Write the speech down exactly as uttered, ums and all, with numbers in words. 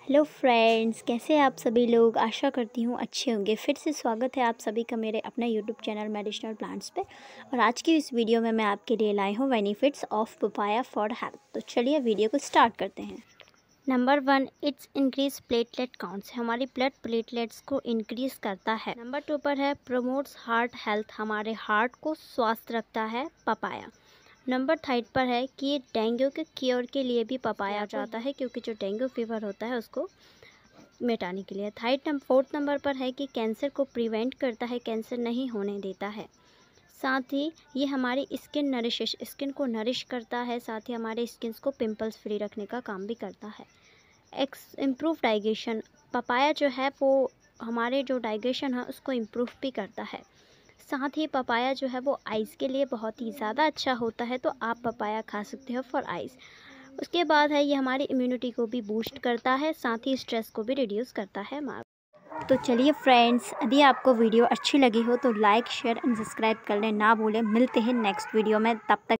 Hello friends, कैसे हैं आप सभी लोग। आशा करती हूँ अच्छे होंगे। फिर से स्वागत है आप सभी का मेरे अपने यूट्यूब चैनल मेडिसिनल प्लांट्स पे। और आज की इस वीडियो में मैं आपके लिए लाई हूँ benefits of papaya for health. तो चलिए वीडियो को स्टार्ट करते हैं। Number one, it's increase platelet counts, हमारी ब्लड प्लेटलेट्स को इंक्रीज करता है। नंबर टू पर है प्रमोट्स हार्ट हेल्थ, हमारे हार्ट को स्वस्थ रखता है पपाया। नंबर थर्ड पर है कि ये डेंगू के क्योर के लिए भी पपाया जाता है, क्योंकि जो डेंगू फीवर होता है उसको मिटाने के लिए। थर्ड नंबर फोर्थ नंबर पर है कि कैंसर को प्रिवेंट करता है, कैंसर नहीं होने देता है। साथ ही ये हमारी स्किन नरिश स्किन को नरिश करता है, साथ ही हमारे स्किन को पिंपल्स फ्री रखने का काम भी करता है। एक्स इम्प्रूव डाइजेशन, पपाया जो है वो हमारे जो डाइजेशन है उसको इम्प्रूव भी करता है। साथ ही पपाया जो है वो आइज़ के लिए बहुत ही ज़्यादा अच्छा होता है, तो आप पपाया खा सकते हो फॉर आइज़। उसके बाद है ये हमारी इम्यूनिटी को भी बूस्ट करता है, साथ ही स्ट्रेस को भी रिड्यूस करता है हमारा। तो चलिए फ्रेंड्स, यदि आपको वीडियो अच्छी लगी हो तो लाइक शेयर एंड सब्सक्राइब करना ना भूलें। मिलते हैं नेक्स्ट वीडियो में, तब तक